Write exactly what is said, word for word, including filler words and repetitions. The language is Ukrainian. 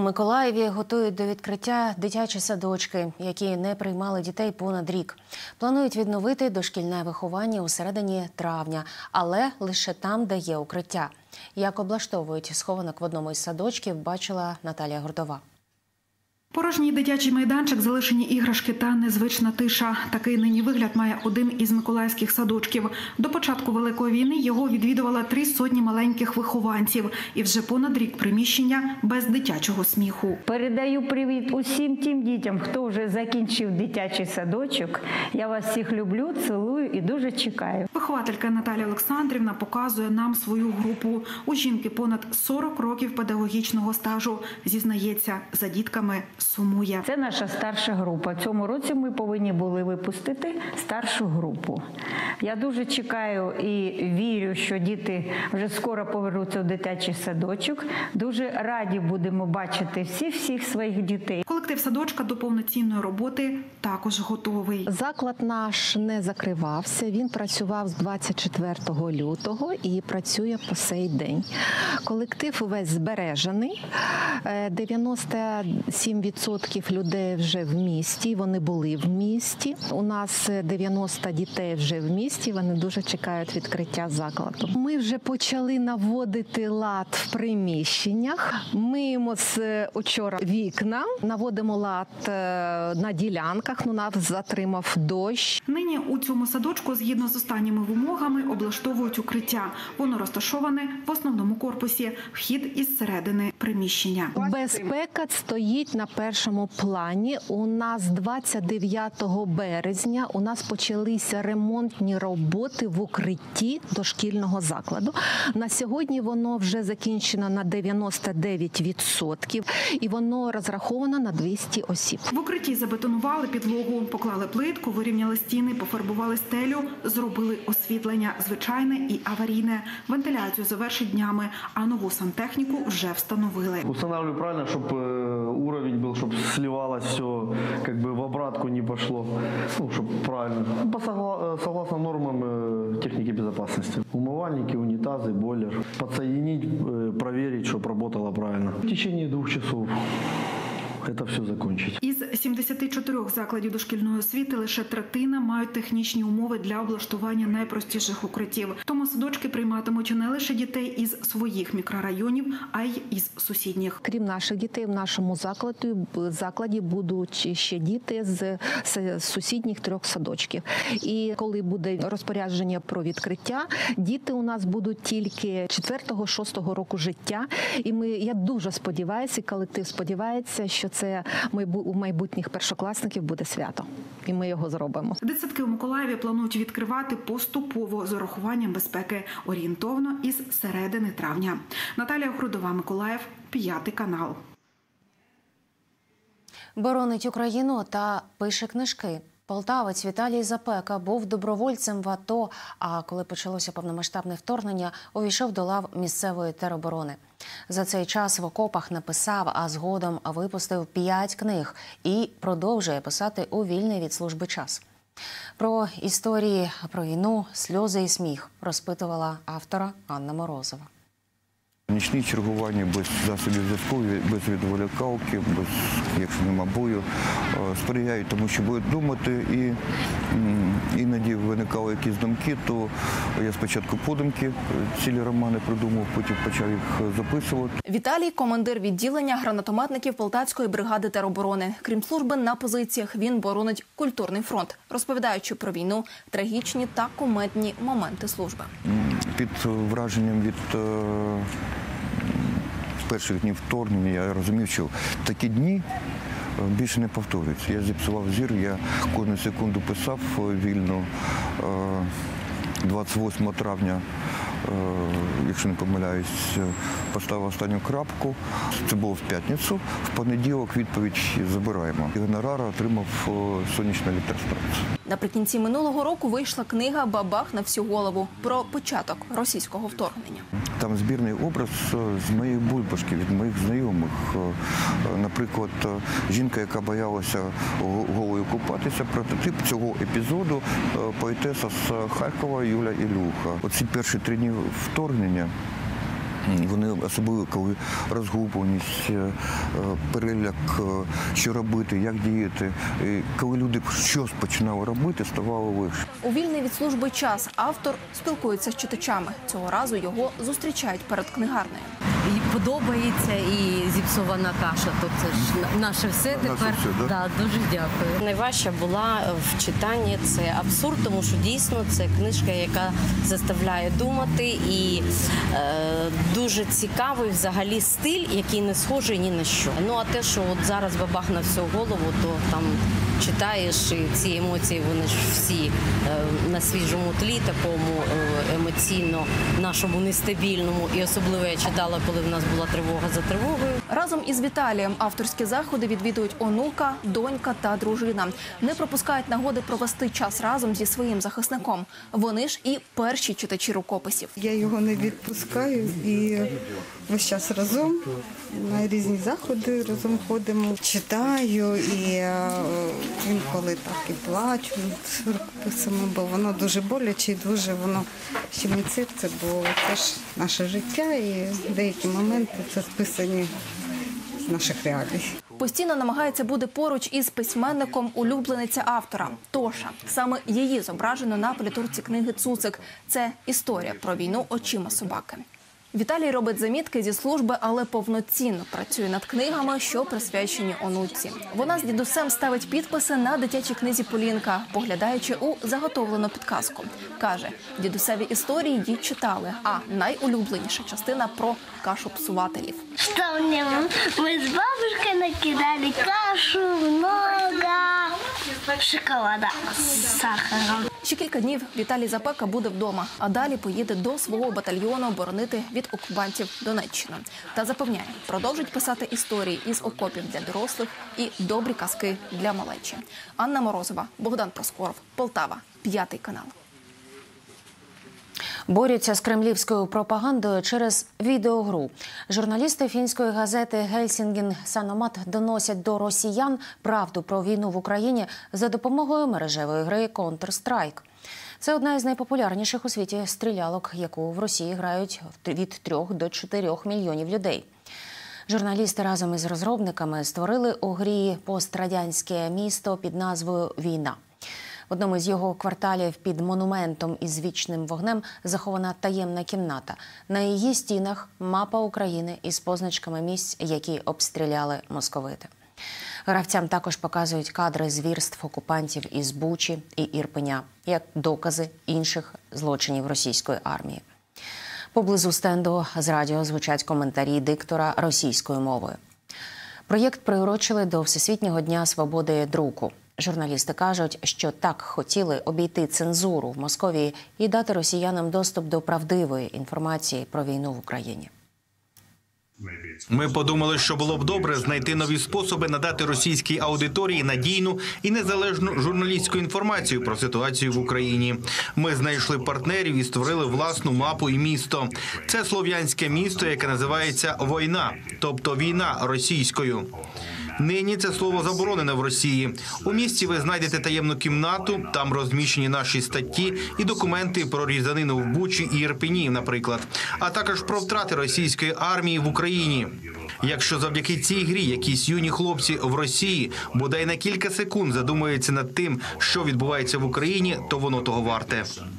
Миколаєві готують до відкриття дитячі садочки, які не приймали дітей понад рік. Планують відновити дошкільне виховання у середині травня, але лише там, де є укриття. Як облаштовують схованок в одному із садочків, бачила Наталія Гордова. Порожній дитячий майданчик, залишені іграшки та незвична тиша. Такий нині вигляд має один із миколаївських садочків. До початку Великої війни його відвідувало три сотні маленьких вихованців. І вже понад рік приміщення без дитячого сміху. Передаю привіт усім тим дітям, хто вже закінчив дитячий садочок. Я вас всіх люблю, цілую і дуже чекаю. Вихователька Наталія Олександрівна показує нам свою групу. У жінки понад сорок років педагогічного стажу. Зізнається, за дітками сумує. Це наша старша група. В цьому році ми повинні були випустити старшу групу. Я дуже чекаю і вірю, що діти вже скоро повернуться в дитячий садочок. Дуже раді будемо бачити всіх-всіх своїх дітей. Колектив садочка до повноцінної роботи також готовий. Заклад наш не закривався. Він працював з двадцять четвертого лютого і працює по сей день. Колектив увесь збережений. дев'яносто сім відсотків людей вже в місті, вони були в місті. У нас дев'яносто дітей вже в місті, вони дуже чекають відкриття закладу. Ми вже почали наводити лад в приміщеннях. Миємо з учора вікна, наводимо лад на ділянках, ну нас затримав дощ. Нині у цьому садочку, згідно з останніми вимогами, облаштовують укриття. Воно розташоване в основному корпусі, вхід із середини приміщення. Безпека стоїть на першому плані. У нас двадцять дев'ятого березня у нас почалися ремонтні роботи в укритті дошкільного закладу. На сьогодні воно вже закінчено на дев'яносто дев'ять відсотків і воно розраховано на двісті осіб. В укритті забетонували підлогу, поклали плитку, вирівняли стіни, пофарбували стелю, зробили освітлення звичайне і аварійне. Вентиляцію завершить днями, а нову сантехніку вже встановили. Устанавливаю правильно, щоб уровень был, чтобы сливалось все, как бы в обратку не пошло, ну, чтобы правильно. По согла- согласно нормам э, техники безопасности. Умывальники, унитазы, бойлер. Подсоединить, э, проверить, чтобы работало правильно. В течение двух часов це все закінчить. Із сімдесяти чотирьох закладів дошкільної освіти лише третина мають технічні умови для облаштування найпростіших укриттів. Тому садочки прийматимуть не лише дітей із своїх мікрорайонів, а й із сусідніх. Крім наших дітей, в нашому закладі, закладі будуть ще діти з, з сусідніх трьох садочків. І коли буде розпорядження про відкриття, діти у нас будуть тільки четвертого-шостого року життя. І ми, я дуже сподіваюся, колектив сподівається, що це у майбутніх першокласників буде свято. І ми його зробимо. Дитсадки у Миколаєві планують відкривати поступово з урахуванням безпеки, орієнтовно із середини травня. Наталія Гордова, Миколаїв, п'ятий канал. Боронить Україну та пише книжки. Полтавець Віталій Запека був добровольцем в АТО, а коли почалося повномасштабне вторгнення, увійшов до лав місцевої тероборони. За цей час в окопах написав, а згодом випустив п'ять книг і продовжує писати у вільний від служби час. Про історії, про війну, сльози і сміх розпитувала автора Анна Морозова. Нічні чергування без засобів зв'язку, без відволікалки, без, якщо нема бою, сприяють тому, що будуть думати. І іноді виникали якісь думки, то я спочатку подумки цілі романи придумав, потім почав їх записувати. Віталій – командир відділення гранатометників Полтавської бригади тероборони. Крім служби на позиціях, він боронить культурний фронт, розповідаючи про війну, трагічні та кумедні моменти служби. Під враженням від перших днів вторгнення я розумів, що такі дні більше не повторюються. Я зіпсував зір, я кожну секунду писав вільно. двадцять восьмого травня, якщо не помиляюсь, поставив останню крапку. Це було в п'ятницю. В понеділок відповідь забираємо. Гонорар отримав сонячну електростанцію. Наприкінці минулого року вийшла книга «Бабах на всю голову» про початок російського вторгнення. Там збірний образ з моєї бульбашки, від моїх знайомих. Наприклад, жінка, яка боялася голою купатися, прототип цього епізоду – поетеса з Харкова Юля Ілюха. Оці перші три дні вторгнення Вони особливо, коли розгубленість, переляк, що робити, як діяти. І коли люди щось починали робити, ставало легше. У вільний від служби час автор спілкується з читачами. Цього разу його зустрічають перед книгарнею. І подобається, і зіпсована каша. То це ж наше все тепер. Наше все, да? Да, дуже дякую. Найважча була в читанні це абсурд, тому що дійсно це книжка, яка заставляє думати, і е, дуже цікавий взагалі стиль, який не схожий ні на що. Ну а те, що от зараз бабах на всю голову, то там читаєш, і ці емоції, вони ж всі е, на свіжому тлі, такому е, емоційно нашому нестабільному. І особливо я читала, коли в нас була тривога за тривогою. Разом із Віталієм авторські заходи відвідують онука, донька та дружина. Не пропускають нагоди провести час разом зі своїм захисником. Вони ж і перші читачі рукописів. Я його не відпускаю і весь час разом на різні заходи разом ходимо. Читаю і інколи так і плачу над рукописами, бо воно дуже боляче і дуже воно щемить серце, бо це ж наше життя і деякі моменти це списані з наших реалій. Постійно намагається бути поруч із письменником улюблениця автора – Тоша. Саме її зображено на політурці книги «Цуцик». Це історія про війну очима собаки. Віталій робить замітки зі служби, але повноцінно працює над книгами, що присвячені онуці. Вона з дідусем ставить підписи на дитячій книзі «Полінка», поглядаючи у заготовлену підказку. Каже, дідусеві історії їй читали, а найулюбленіша частина про кашопсувателів. Вспомним, мы с бабушкой накидали кашу, много шоколада с сахаром. Ще кілька днів Віталій Запека буде вдома, а далі поїде до свого батальйону боронити від окупантів Донеччину. Та запевняє, продовжить писати історії із окопів для дорослих і добрі казки для малечі. Анна Морозова, Богдан Проскоров, Полтава, П'ятий канал. Борються з кремлівською пропагандою через відеогру. Журналісти фінської газети «Гельсінген Саномат» доносять до росіян правду про війну в Україні за допомогою мережевої гри Counter-Strike. Це одна із найпопулярніших у світі стрілялок, яку в Росії грають від трьох до чотирьох мільйонів людей. Журналісти разом із розробниками створили у грі пострадянське місто під назвою «Війна». В одному з його кварталів під монументом із вічним вогнем захована таємна кімната. На її стінах мапа України із позначками місць, які обстріляли московити. Гравцям також показують кадри звірств окупантів із Бучі і Ірпеня, як докази інших злочинів російської армії. Поблизу стенду з радіо звучать коментарі диктора російською мовою. Проєкт приурочили до Всесвітнього дня свободи друку. Журналісти кажуть, що так хотіли обійти цензуру в Московії і дати росіянам доступ до правдивої інформації про війну в Україні. Ми подумали, що було б добре знайти нові способи надати російській аудиторії надійну і незалежну журналістську інформацію про ситуацію в Україні. Ми знайшли партнерів і створили власну мапу і місто. Це слов'янське місто, яке називається «Война», тобто «війна» російською. Нині це слово заборонене в Росії. У місті ви знайдете таємну кімнату, там розміщені наші статті і документи про різанину в Бучі і Ірпені, наприклад, а також про втрати російської армії в Україні. Якщо завдяки цій грі якісь юні хлопці в Росії бодай на кілька секунд задумаються над тим, що відбувається в Україні, то воно того варте.